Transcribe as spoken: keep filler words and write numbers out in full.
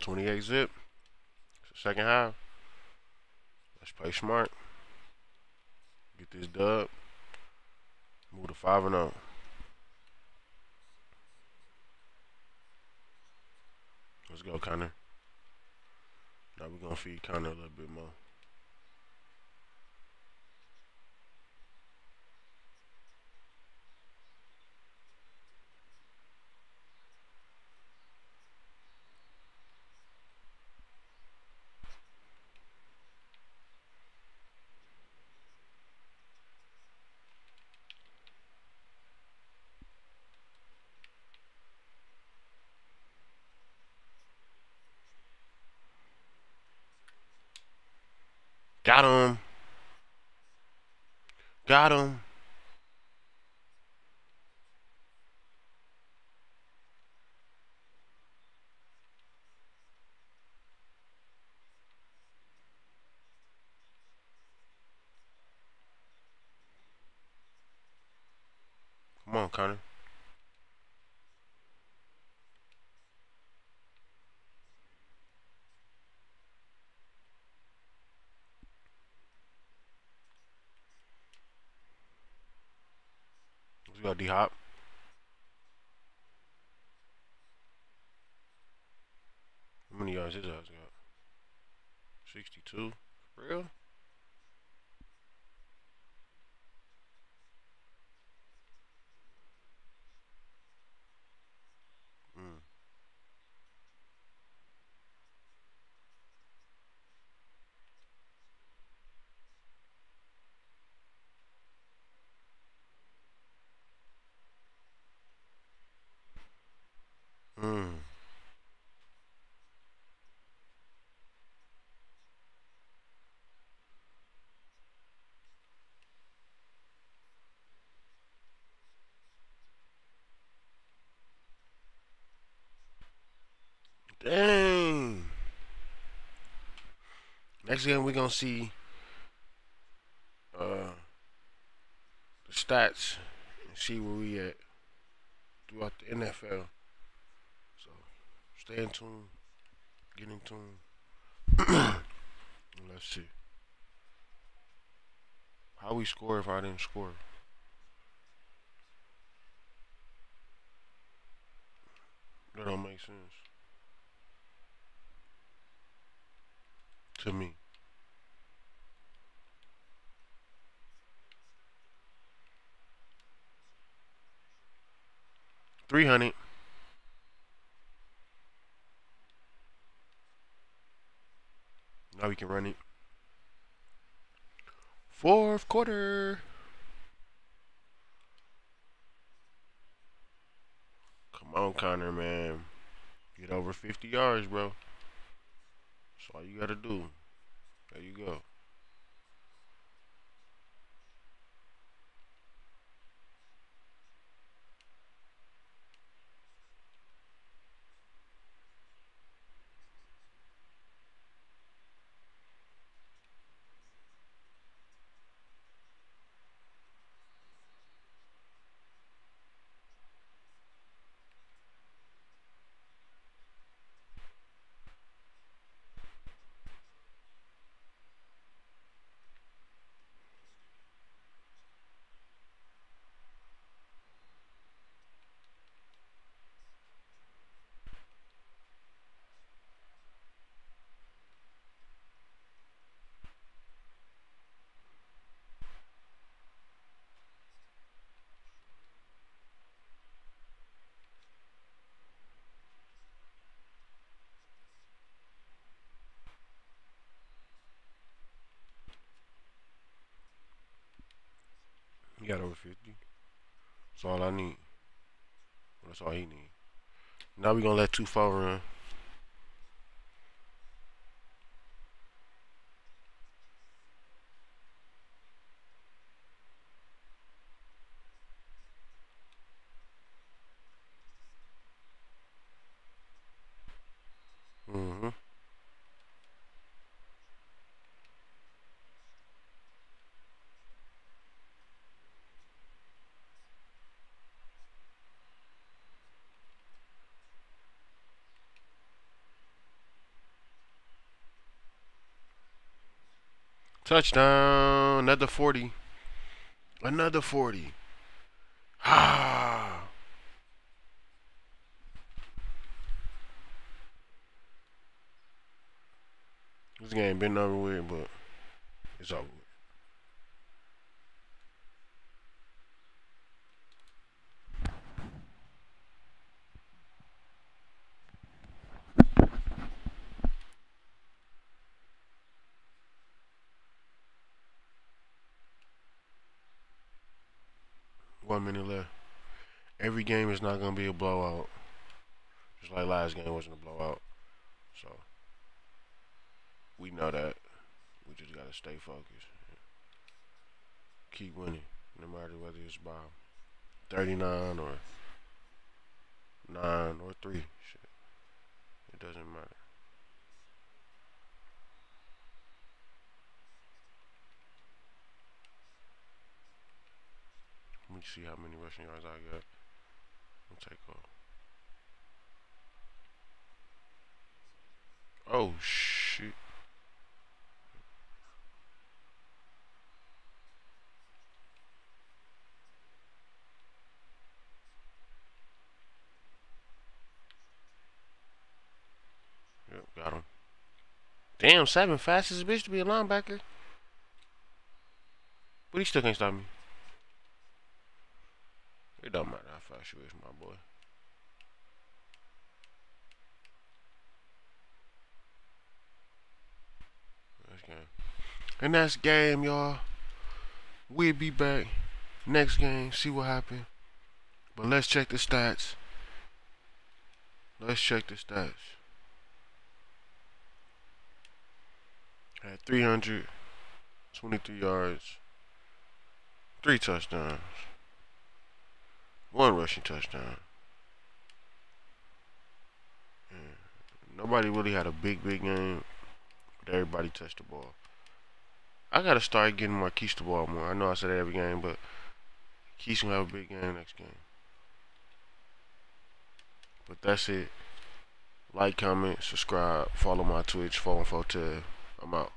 twenty-eight zip. Second half. Let's play smart. Get this dub. Move to five and zero. Let's go, Connor. Now we're gonna feed Connor a little bit more. Got him. Got him. Come on, Connor. Let's go, D-Hop. How many yards his ass got? sixty-two. For real? Mm. Mm. Dang. Next game we're gonna see uh, the stats and see where we at throughout the N F L. So stay in tune, get in tune. Let's see how we score if I didn't score. That don't make sense to me. Three hundred. Now we can run it. Fourth quarter. Come on, Connor, man. Get over fifty yards, bro. That's all you gotta do. There you go. He got over fifty. That's all I need. That's all he need. Now we gonna let two four run. Mm-hmm. Touchdown. Another forty. Another forty. Ah. This game been over with, but it's over with. One minute left. Every game is not gonna be a blowout. Just like last game wasn't a blowout. So we know that. We just gotta stay focused. Keep winning. No matter whether it's by thirty-nine or nine or three. Shit. It doesn't matter. Let me see how many rushing yards I got. I'll take off. Oh shit. Yep, got him. Damn, seven fastest bitch to be a linebacker. But he still can't stop me. It don't matter how fast you is, my boy. That's game. And that's game, y'all. We'll be back next game, see what happened. But let's check the stats. Let's check the stats. Had three hundred twenty-three yards, three touchdowns, one rushing touchdown. Yeah. Nobody really had a big, big game, but everybody touched the ball. I gotta start getting Marquise the ball more. I know I said that every game, but Keith's gonna have a big game next game. But that's it. Like, comment, subscribe, follow my Twitch, four one four two. I'm out.